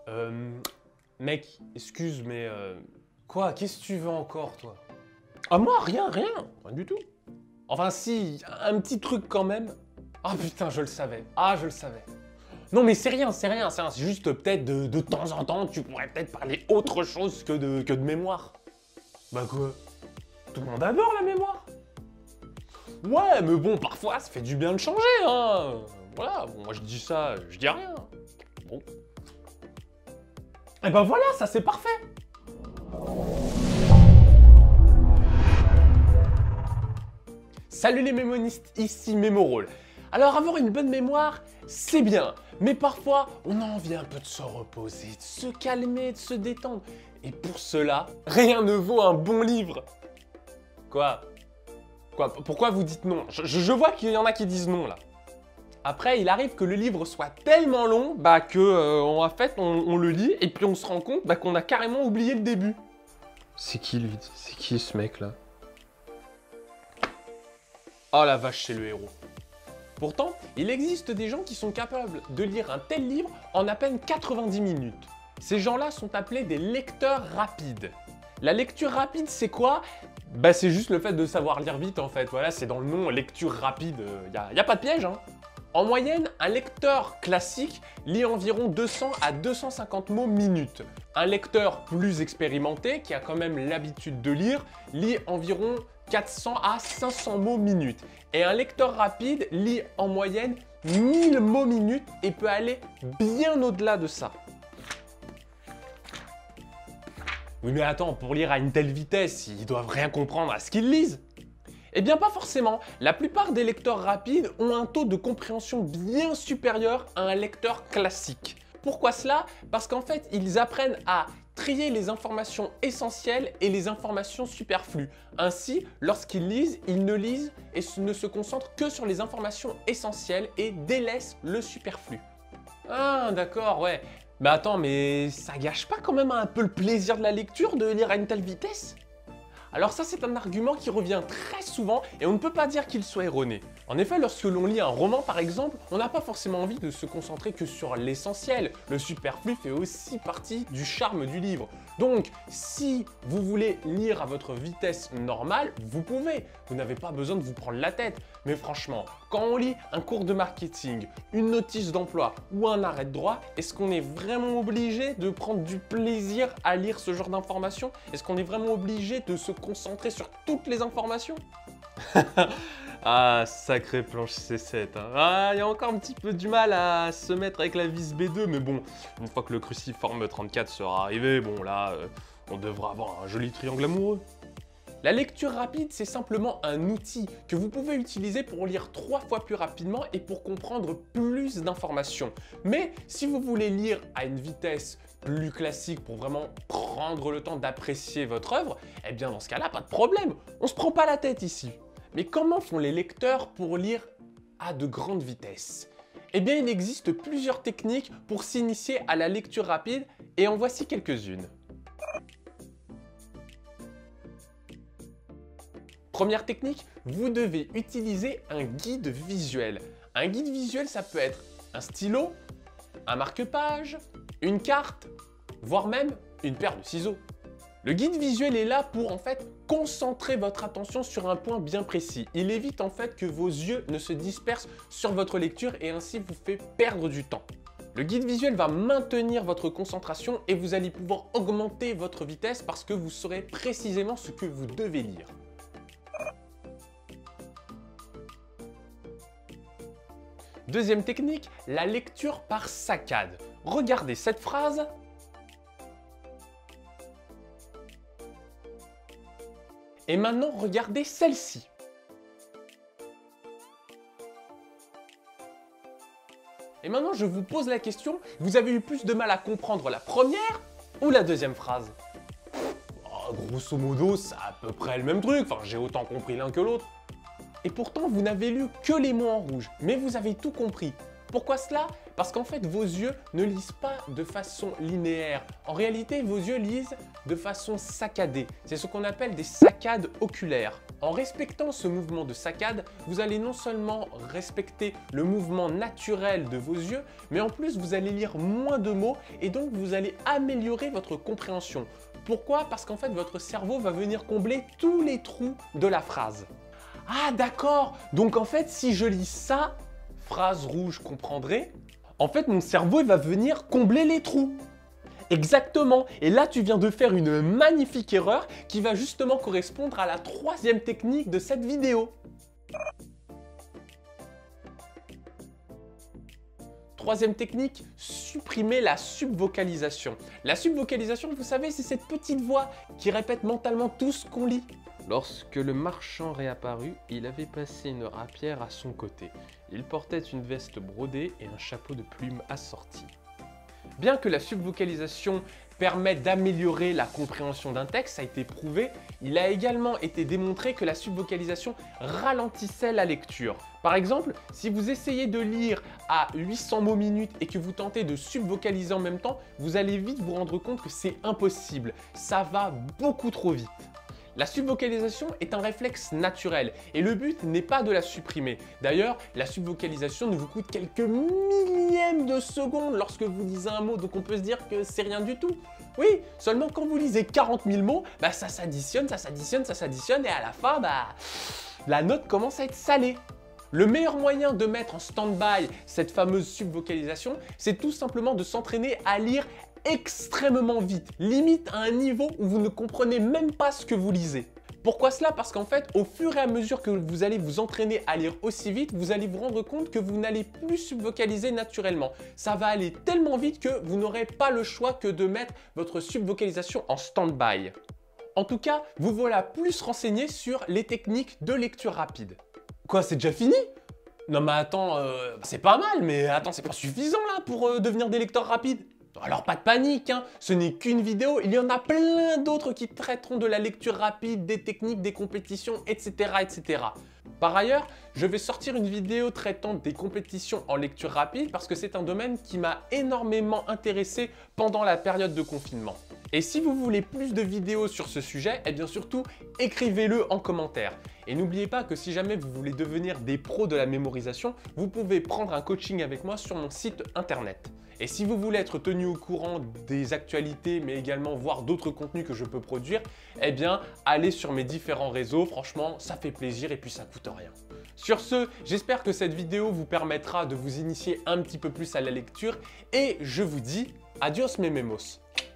Euh, Mec, excuse, mais... Quoi? Qu'est-ce que tu veux encore, toi? Ah moi, rien du tout. Enfin si, un petit truc quand même. Ah putain, je le savais. Ah, je le savais. Non mais c'est rien, c'est juste peut-être de temps en temps, tu pourrais peut-être parler autre chose que de mémoire. Bah quoi? Tout le monde adore la mémoire. Ouais, mais bon, parfois, ça fait du bien de changer, hein. Voilà, bon, moi je dis ça, je dis rien. Bon. Et ben voilà, ça c'est parfait. Salut les mémonistes, ici Mémorole. Alors avoir une bonne mémoire, c'est bien, mais parfois on a envie un peu de se reposer, de se calmer, de se détendre. Et pour cela, rien ne vaut un bon livre. Quoi? Pourquoi vous dites non? Je vois qu'il y en a qui disent non là. Après, il arrive que le livre soit tellement long en fait on le lit et puis on se rend compte qu'on a carrément oublié le début. C'est qui lui? C'est qui ce mec là? Oh la vache, c'est le héros. Pourtant, il existe des gens qui sont capables de lire un tel livre en à peine 90 minutes. Ces gens-là sont appelés des lecteurs rapides. La lecture rapide, c'est quoi? Bah c'est juste le fait de savoir lire vite en fait. Voilà, c'est dans le nom, lecture rapide, y a pas de piège hein. En moyenne, un lecteur classique lit environ 200 à 250 mots minute. Un lecteur plus expérimenté, qui a quand même l'habitude de lire, lit environ 400 à 500 mots minute. Et un lecteur rapide lit en moyenne 1000 mots minute et peut aller bien au-delà de ça. Oui mais attends, pour lire à une telle vitesse, ils doivent rien comprendre à ce qu'ils lisent. Eh bien pas forcément, la plupart des lecteurs rapides ont un taux de compréhension bien supérieur à un lecteur classique. Pourquoi cela? Parce qu'en fait, ils apprennent à trier les informations essentielles et les informations superflues. Ainsi, lorsqu'ils lisent, ils ne lisent et ne se concentrent que sur les informations essentielles et délaissent le superflu. Ah d'accord, ouais. Mais attends, mais ça gâche pas quand même un peu le plaisir de la lecture de lire à une telle vitesse? Alors ça, c'est un argument qui revient très souvent et on ne peut pas dire qu'il soit erroné. En effet, lorsque l'on lit un roman par exemple, on n'a pas forcément envie de se concentrer que sur l'essentiel. Le superflu fait aussi partie du charme du livre. Donc, si vous voulez lire à votre vitesse normale, vous pouvez. Vous n'avez pas besoin de vous prendre la tête. Mais franchement, quand on lit un cours de marketing, une notice d'emploi ou un arrêt de droit, est-ce qu'on est vraiment obligé de prendre du plaisir à lire ce genre d'informations? Est-ce qu'on est vraiment obligé de se concentrer sur toutes les informations? Ah, sacré planche C7. Hein. Ah, il y a encore un petit peu du mal à se mettre avec la vis B2, mais bon, une fois que le cruciforme 34 sera arrivé, bon là, on devra avoir un joli triangle amoureux. La lecture rapide, c'est simplement un outil que vous pouvez utiliser pour lire 3 fois plus rapidement et pour comprendre plus d'informations. Mais si vous voulez lire à une vitesse plus classique pour vraiment prendre le temps d'apprécier votre œuvre, eh bien dans ce cas-là, pas de problème, on se prend pas la tête ici. Mais comment font les lecteurs pour lire à de grandes vitesses? Eh bien, il existe plusieurs techniques pour s'initier à la lecture rapide et en voici quelques-unes. Première technique, vous devez utiliser un guide visuel. Un guide visuel, ça peut être un stylo, un marque-page, une carte, voire même une paire de ciseaux. Le guide visuel est là pour en fait concentrer votre attention sur un point bien précis. Il évite en fait que vos yeux ne se dispersent sur votre lecture et ainsi vous fait perdre du temps. Le guide visuel va maintenir votre concentration et vous allez pouvoir augmenter votre vitesse parce que vous saurez précisément ce que vous devez lire. Deuxième technique, la lecture par saccade. Regardez cette phrase. Et maintenant, regardez celle-ci. Et maintenant, je vous pose la question, vous avez eu plus de mal à comprendre la première ou la deuxième phrase? Oh, grosso modo, c'est à peu près le même truc, enfin j'ai autant compris l'un que l'autre. Et pourtant, vous n'avez lu que les mots en rouge, mais vous avez tout compris. Pourquoi cela? Parce qu'en fait, vos yeux ne lisent pas de façon linéaire. En réalité, vos yeux lisent de façon saccadée. C'est ce qu'on appelle des saccades oculaires. En respectant ce mouvement de saccade, vous allez non seulement respecter le mouvement naturel de vos yeux, mais en plus vous allez lire moins de mots et donc vous allez améliorer votre compréhension. Pourquoi? Parce qu'en fait, votre cerveau va venir combler tous les trous de la phrase. Ah d'accord, donc en fait, si je lis ça, phrase rouge comprendrez, en fait mon cerveau il va venir combler les trous. Exactement, et là tu viens de faire une magnifique erreur qui va justement correspondre à la troisième technique de cette vidéo. Troisième technique, supprimer la subvocalisation. La subvocalisation, vous savez, c'est cette petite voix qui répète mentalement tout ce qu'on lit. Lorsque le marchand réapparut, il avait passé une rapière à son côté. Il portait une veste brodée et un chapeau de plumes assorti. Bien que la subvocalisation permette d'améliorer la compréhension d'un texte, ça a été prouvé, il a également été démontré que la subvocalisation ralentissait la lecture. Par exemple, si vous essayez de lire à 800 mots minute et que vous tentez de subvocaliser en même temps, vous allez vite vous rendre compte que c'est impossible. Ça va beaucoup trop vite. La subvocalisation est un réflexe naturel et le but n'est pas de la supprimer. D'ailleurs, la subvocalisation ne vous coûte quelques millièmes de secondes lorsque vous lisez un mot, donc on peut se dire que c'est rien du tout. Oui, seulement quand vous lisez 40 000 mots, ça s'additionne et à la fin, la note commence à être salée. Le meilleur moyen de mettre en stand-by cette fameuse subvocalisation, c'est tout simplement de s'entraîner à lire extrêmement vite, limite à un niveau où vous ne comprenez même pas ce que vous lisez. Pourquoi cela? Parce qu'en fait, au fur et à mesure que vous allez vous entraîner à lire aussi vite, vous allez vous rendre compte que vous n'allez plus subvocaliser naturellement. Ça va aller tellement vite que vous n'aurez pas le choix que de mettre votre subvocalisation en stand-by. En tout cas, vous voilà plus renseigné sur les techniques de lecture rapide. Quoi, c'est déjà fini? Non mais attends, c'est pas mal, mais attends, c'est pas suffisant là pour devenir des lecteurs rapides. Alors pas de panique, hein, ce n'est qu'une vidéo, il y en a plein d'autres qui traiteront de la lecture rapide, des techniques, des compétitions, etc., etc. Par ailleurs, je vais sortir une vidéo traitant des compétitions en lecture rapide parce que c'est un domaine qui m'a énormément intéressé pendant la période de confinement. Et si vous voulez plus de vidéos sur ce sujet, eh bien surtout, écrivez-le en commentaire. Et n'oubliez pas que si jamais vous voulez devenir des pros de la mémorisation, vous pouvez prendre un coaching avec moi sur mon site internet. Et si vous voulez être tenu au courant des actualités, mais également voir d'autres contenus que je peux produire, eh bien, allez sur mes différents réseaux. Franchement, ça fait plaisir et puis ça coûte rien. Sur ce, j'espère que cette vidéo vous permettra de vous initier un petit peu plus à la lecture et je vous dis adios mes mémos.